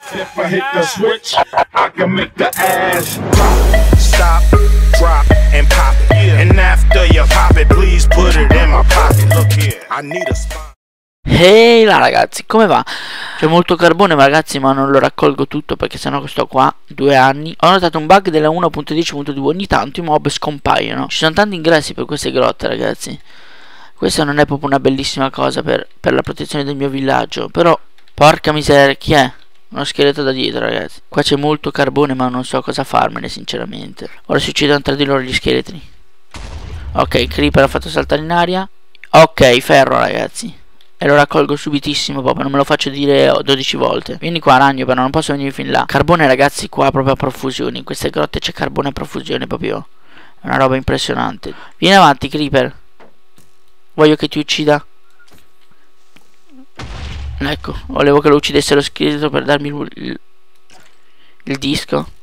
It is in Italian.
If I hit the switch, I can make the ass drop. Stop, drop, and pop it. And after you pop it, please put it in my pocket. Look here, I need a spot. Ehi là ragazzi, come va? C'è molto carbone ragazzi, ma non lo raccolgo tutto perché sennò sto qua 2 anni. Ho notato un bug della 1.10.2, ogni tanto i mob scompaiono. Ci sono tanti ingressi per queste grotte ragazzi. Questa non è proprio una bellissima cosa per la protezione del mio villaggio. Però, porca miseria, chi è? Uno scheletro da dietro ragazzi. Qua c'è molto carbone ma non so cosa farmene sinceramente. Ora si uccidono tra di loro gli scheletri. Ok, Creeper ha fatto saltare in aria. Ok, ferro ragazzi. E lo raccolgo subitissimo proprio, non me lo faccio dire 12 volte. Vieni qua ragno, però non posso venire fin là. Carbone ragazzi qua proprio a profusione. In queste grotte c'è carbone a profusione proprio. È una roba impressionante. Vieni avanti Creeper. Voglio che ti uccida. Ecco, volevo che lo uccidesse lo scheletro per darmi il disco.